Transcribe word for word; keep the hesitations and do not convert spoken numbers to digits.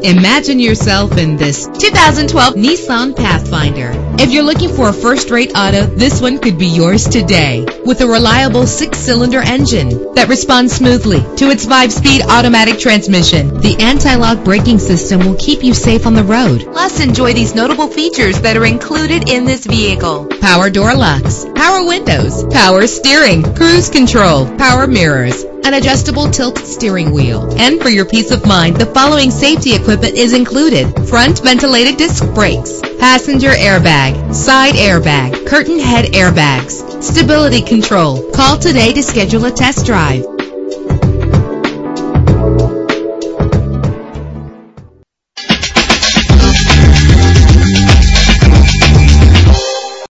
Imagine yourself in this two thousand twelve Nissan Pathfinder. If you're looking for a first-rate auto, this one could be yours today. With a reliable six-cylinder engine that responds smoothly to its five-speed automatic transmission, the anti-lock braking system will keep you safe on the road. Plus, enjoy these notable features that are included in this vehicle: power door locks, power windows, power steering, cruise control, power mirrors, an adjustable tilt steering wheel. And for your peace of mind, the following safety equipment is included: front ventilated disc brakes, passenger airbag, side airbag, curtain head airbags, stability control. Call today to schedule a test drive.